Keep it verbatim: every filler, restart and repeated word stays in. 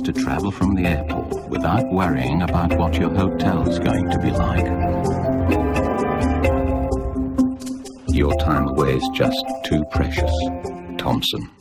to travel from the airport without worrying about what your hotel's going to be like. Your time away is just too precious. Thomson.